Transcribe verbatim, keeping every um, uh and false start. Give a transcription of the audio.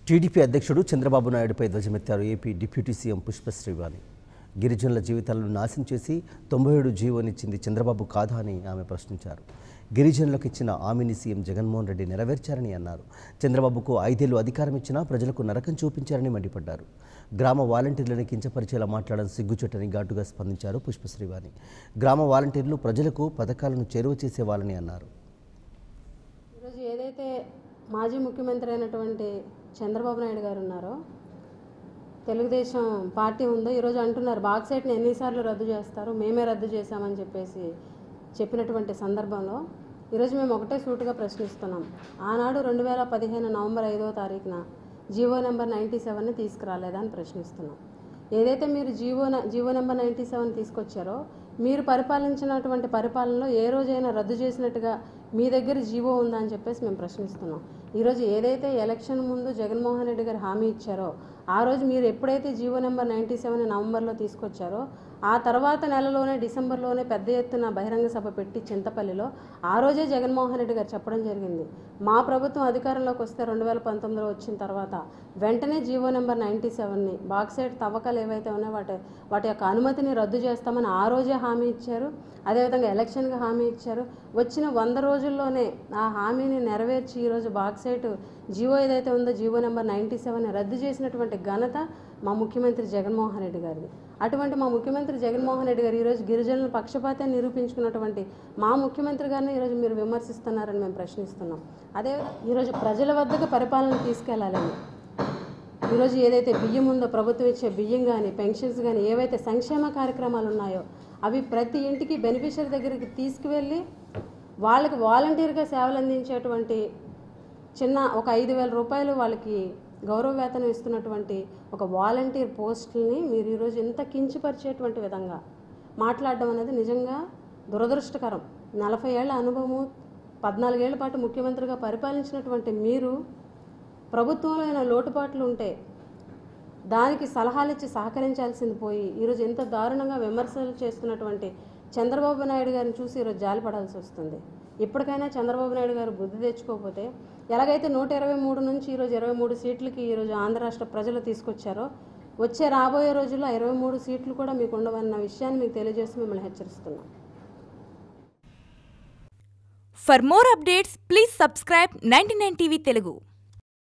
TDP అధ్యక్షుడు చంద్రబాబు నాయుడుపై ధ్వజమెత్తారు AP deputy CM Pushpa Srivani. గిరిజనుల జీవితాలను నాశనం చేసి తొంభై ఏడు జీవోనిచ్చింది చంద్రబాబు కాదా అని ఆమె ప్రశ్నించారు. గిరిజనులకు ఇచ్చిన హామీని సీఎం జగన్మోహన్ రెడ్డి నెరవేర్చారని అన్నారు. చంద్రబాబుకు ఐదేళ్లు అధికారం ఇచ్చినా ప్రజలకు నరకం చూపించారని మండిపడ్డారు. గ్రామ వాలంటీర్లను కించపరిచేలా మాట్లాడడం సిగ్గుచేటని ఘాటుగా స్పందించారు పుష్ప శ్రీవాణి. గ్రామ వాలంటీర్లు ప్రజలకు పథకాలను చేరువ చేసేవాళ్ళని అన్నారు. ఈరోజు ఏదైతే మాజీ ముఖ్యమంత్రి అయినటువంటి చంద్రబాబు నాయుడు గారు ఉన్నారో, తెలుగుదేశం పార్టీ ఉందో, ఈరోజు అంటున్నారు బాక్సైట్ని ఎన్నిసార్లు రద్దు చేస్తారు, మేమే రద్దు చేశామని చెప్పేసి చెప్పినటువంటి సందర్భంలో ఈరోజు మేము ఒకటే సూటుగా ప్రశ్నిస్తున్నాం. ఆనాడు రెండు వేల పదిహేను నవంబర్ ఐదవ తారీఖున జీవో నెంబర్ నైంటీ సెవెన్ని తీసుకురాలేదా అని ప్రశ్నిస్తున్నాం. ఏదైతే మీరు GO GO number ninety seven తీసుకొచ్చారో, మీరు పరిపాలించినటువంటి పరిపాలనలో ఏ రోజైనా రద్దు చేసినట్టుగా మీ దగ్గర జీవో ఉందా అని చెప్పేసి మేము ప్రశ్నిస్తున్నాం. ఈరోజు ఏదైతే ఎలక్షన్ ముందు జగన్మోహన్ రెడ్డి గారు హామీ ఇచ్చారో, ఆ రోజు మీరు ఎప్పుడైతే జీవో నెంబర్ నైంటీ సెవెన్ నవంబర్లో తీసుకొచ్చారో, ఆ తర్వాత నెలలోనే డిసెంబర్లోనే పెద్ద ఎత్తున బహిరంగ సభ పెట్టి చింతపల్లిలో ఆ రోజే జగన్మోహన్ రెడ్డి గారు చెప్పడం జరిగింది, మా ప్రభుత్వం అధికారంలోకి వస్తే రెండు వేల పంతొమ్మిదిలో వచ్చిన తర్వాత వెంటనే జీవో నెంబర్ నైంటీ సెవెన్ని బాక్సైట్ తవ్వకాలు ఏవైతే ఉన్నాయో వాటి వాటి యొక్క అనుమతిని రద్దు చేస్తామని ఆ రోజే హామీ ఇచ్చారు. అదేవిధంగా ఎలక్షన్గా హామీ ఇచ్చారు. వచ్చిన వంద రోజుల్లోనే ఆ హామీని నెరవేర్చి ఈరోజు బాక్సైట్ జీవో ఏదైతే ఉందో జీవో నెంబర్ నైంటీ సెవెన్ రద్దు చేసినటువంటి ఘనత మా ముఖ్యమంత్రి జగన్మోహన్ రెడ్డి గారిది. అటువంటి మా ముఖ్యమంత్రి జగన్మోహన్ రెడ్డి గారు ఈరోజు గిరిజనుల పక్షపాతాన్ని నిరూపించుకున్నటువంటి మా ముఖ్యమంత్రి గారిని ఈరోజు మీరు విమర్శిస్తున్నారని మేము ప్రశ్నిస్తున్నాం. అదే ఈరోజు ప్రజల వద్దకు పరిపాలన తీసుకెళ్లాలని, ఈరోజు ఏదైతే బియ్యం ఉందో, ప్రభుత్వం ఇచ్చే బియ్యం కానీ పెన్షన్స్ కానీ ఏవైతే సంక్షేమ కార్యక్రమాలు ఉన్నాయో అవి ప్రతి ఇంటికి బెనిఫిషియరీ దగ్గరికి తీసుకువెళ్ళి వాళ్ళకి వాలంటీర్గా సేవలు అందించేటువంటి చిన్న ఒక ఐదు వేల రూపాయలు వాళ్ళకి గౌరవ వేతనం ఇస్తున్నటువంటి ఒక వాలంటీర్ పోస్టుల్ని మీరు ఈరోజు ఇంత కించపరిచేటువంటి విధంగా మాట్లాడడం అనేది నిజంగా దురదృష్టకరం. నలభై ఏళ్ల అనుభవము, పద్నాలుగేళ్ల పాటు ముఖ్యమంత్రిగా పరిపాలించినటువంటి మీరు ప్రభుత్వంలో అయిన లోటుపాట్లు ఉంటే దానికి సలహాలు ఇచ్చి సహకరించాల్సింది పోయి ఈరోజు ఎంత దారుణంగా విమర్శలు చేస్తున్నటువంటి చంద్రబాబు నాయుడు గారిని చూసి ఈరోజు జాలిపడాల్సి వస్తుంది. ఇప్పటికైనా చంద్రబాబు నాయుడు గారు బుద్ధి తెచ్చుకోకపోతే, ఎలాగైతే నూట ఇరవై మూడు నుంచి ఈరోజు ఇరవై మూడు సీట్లకి ఈరోజు ఆంధ్ర రాష్ట్ర ప్రజలు తీసుకొచ్చారో, వచ్చే రాబోయే రోజుల్లో ఇరవై మూడు సీట్లు కూడా మీకు ఉండవన్న విషయాన్ని మీకు తెలియజేసి మిమ్మల్ని హెచ్చరిస్తున్నాం. For more updates, please subscribe ninety-nine T V Telugu.